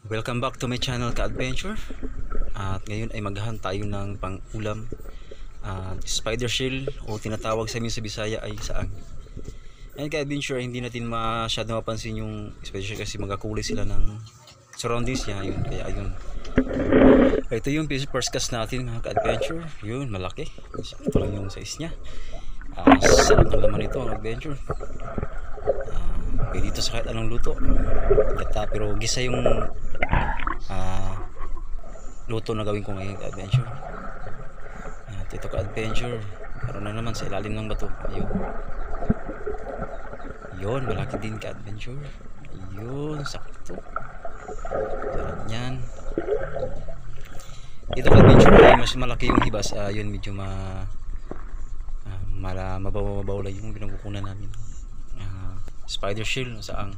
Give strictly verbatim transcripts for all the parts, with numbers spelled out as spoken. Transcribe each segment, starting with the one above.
Welcome back to my channel Ka-Adventure. At ngayon ay maghahan tayo ng pang-ulam. uh, Spider shell o tinatawag sa amin sa Bisaya ay saang. Ngayon Ka-Adventure, hindi natin masyado mapansin yung spider shell kasi magkakulay sila ng surroundings niya. Yun, kaya ayun. Ito yung first cast natin mga Ka-Adventure. Yun, malaki. Ito lang yung size niya. uh, Sarap ng laman ito mga Adventure. uh, Pwede dito sa kahit anong luto. Gata, pero gisa yung uh, luto na gawin ko ngayon Ka-Adventure. At ito Ka-Adventure, meron na naman sa ilalim ng bato. Ayun, yun, malaki din Ka-Adventure. Ayun, sakto. Sarap nyan. Ito Ka-Adventure ay mas malaki yung hibas. uh, Yun, medyo ma uh, mala, mabaw-mabaw lang yung pinagkukunan namin. uh, Spider shell saang.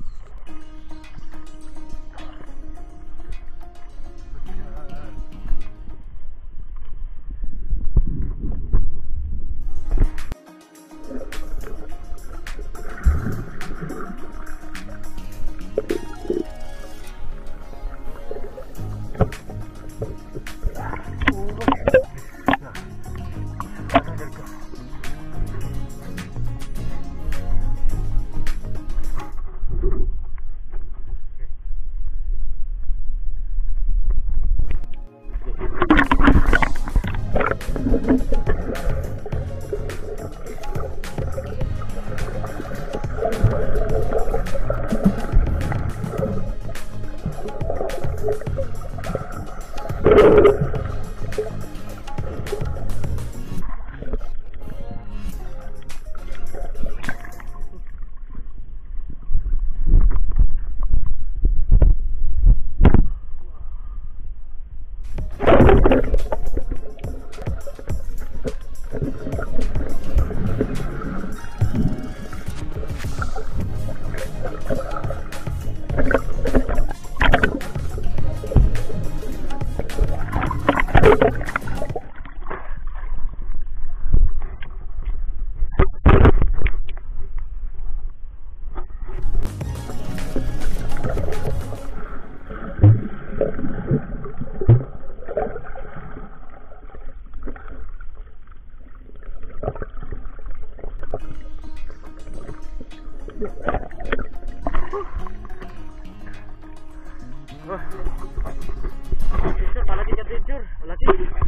Malaki Ka-Adventure, malaki.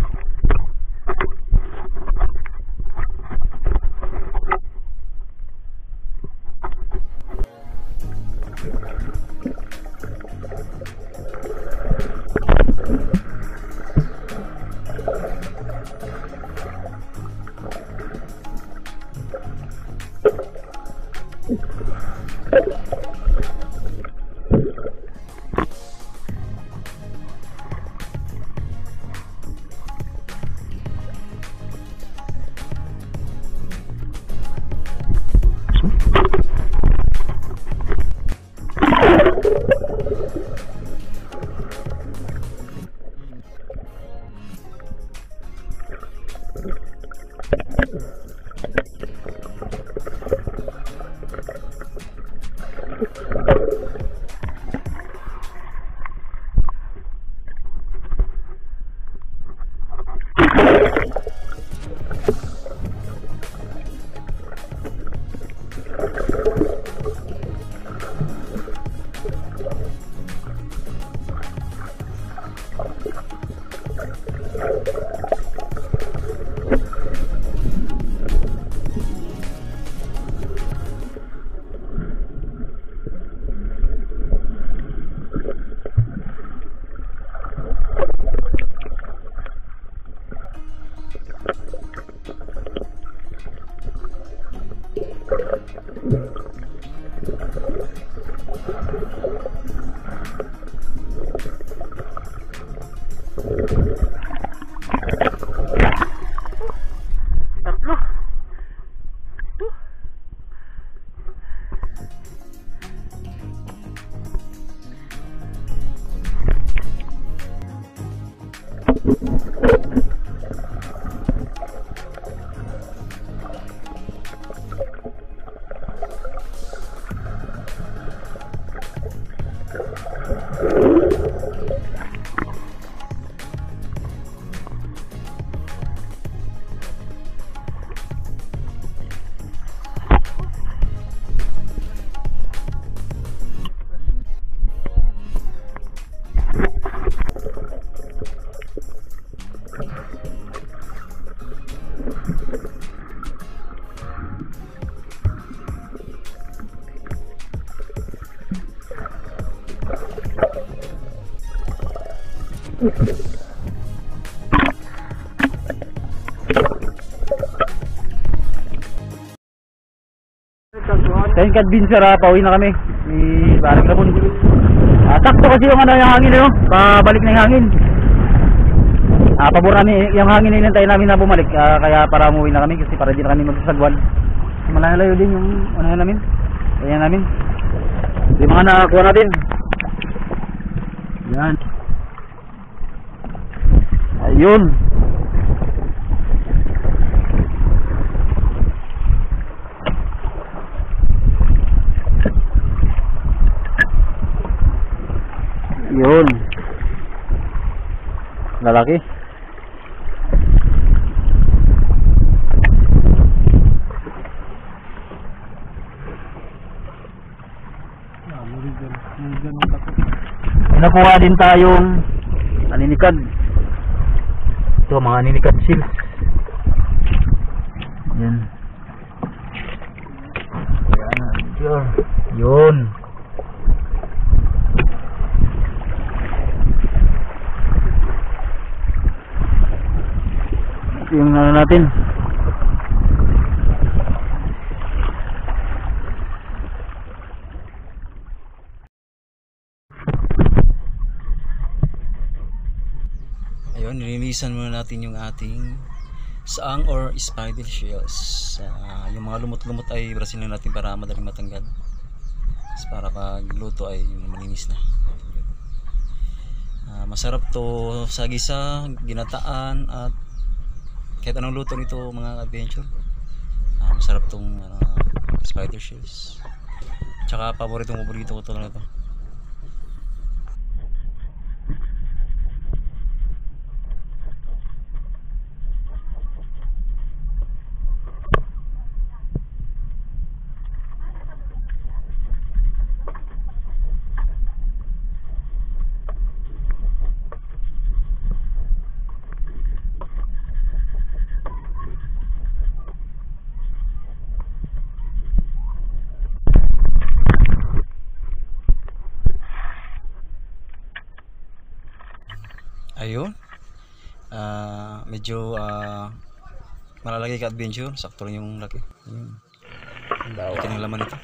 Tatlo. Kain kadbinser, ah, pauwi na kami. Ni Barang Rabon. Ah, sakto kasi yung ano yung hangin eh, no? Pabalik na yung hangin. Ah, pabor namin yung hangin na inantay namin na bumalik. Ah, kaya para umuwi na kami kasi para di na kami magsasagwan. Malalayo din yung ano namin. Ayan namin. Yung mga nakakuha natin. Yan. Ayun. Yun. Lalaki. Nakuha din tayong naninikad. Ito mga naninikad seals. Yan. Yan. Yun. Yung ano natin. Ayun, nilinisan muna natin yung ating saang or spider shells. Uh, yung mga lumot-lumot ay brasin lang natin para madaling matanggal. Para pag luto ay malinis na. Uh, masarap to sa gisa, ginataan at kahit anong luto nito mga adventure. Uh, masarap tong uh, spider shells. Tsaka paboritong paborito ko to lang ito. Ayun, uh, medyo uh, malalaki ka adventure, sakto lang yung laki. Ayun, laki ng laman ito.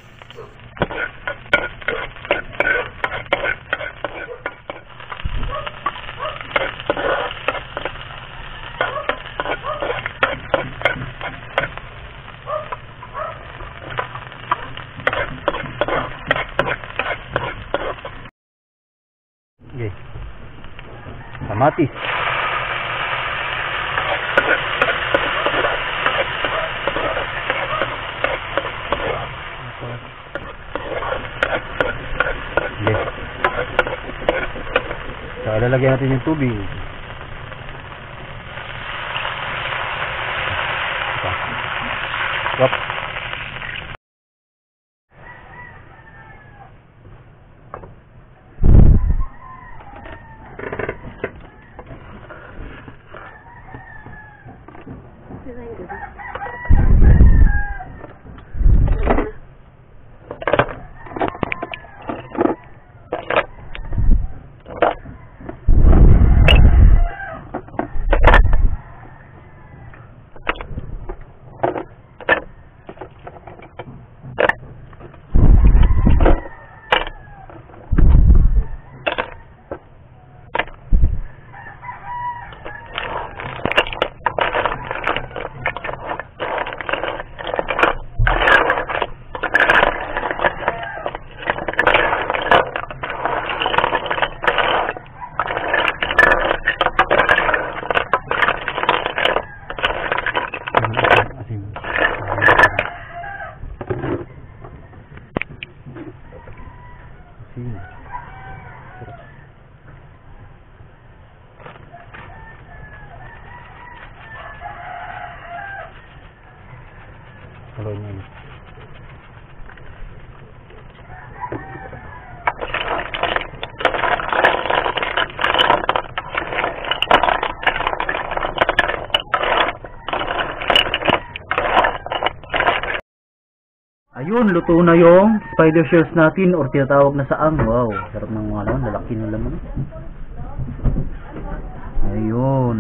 Okay. Kamatis. Okay. So, lalagyan natin yung tubig. Stop. Kalau ini. Ayun, luto na yung spider shells natin or tinatawag na saang. Wow, sarap ng mga laman, lalaki ng laman. Ayun.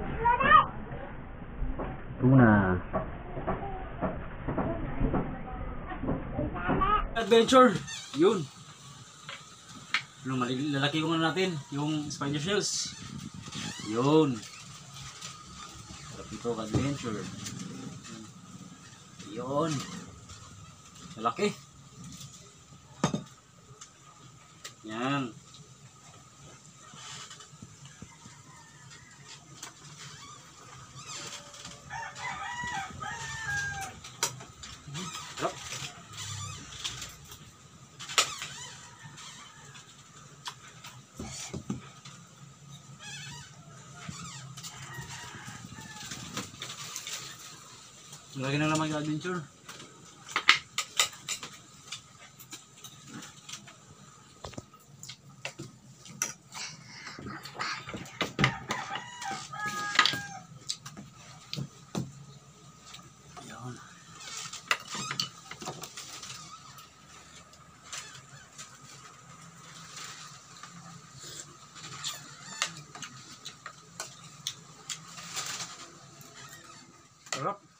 Tuna. Adventure. Yun. Ano, lalaki ko na natin yung spider shells. Yun. Sarap ito, adventure. Yun. Lalaki. Yan. Sarap. Lagi na naman yung adventure. Ayan. Sarap.